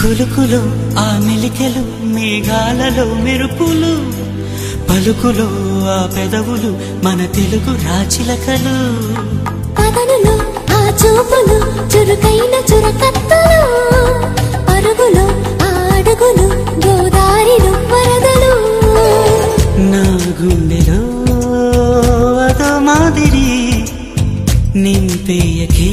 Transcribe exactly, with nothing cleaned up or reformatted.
కులుకులు ఆ మెలికెలు మేఘాలలో మెరుపులు పలుకులో ఆ పెదవులు మన తెలుగు రాచిలకలు పదనులో ఆ చూపులు చురుకైన చురకత్తలు పరుగులో ఆ అడుగులు గోదారిలో వరదలు నా గుండెలో అదో మాదిరి నింపేయకే